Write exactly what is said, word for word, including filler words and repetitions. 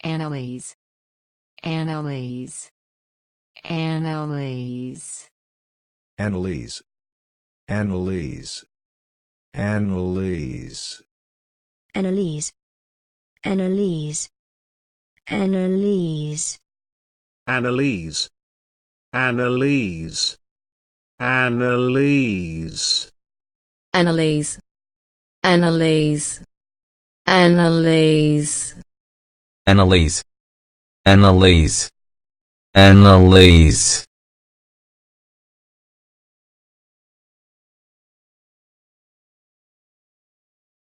Anallese, Anallese, Anallese. Anallese, Anallese, Anallese. Anallese, Anallese, Anallese. Anallese, Anallese, Anallese. Anallese, Anallese, Anallese. Anallese, Anallese, Anallese.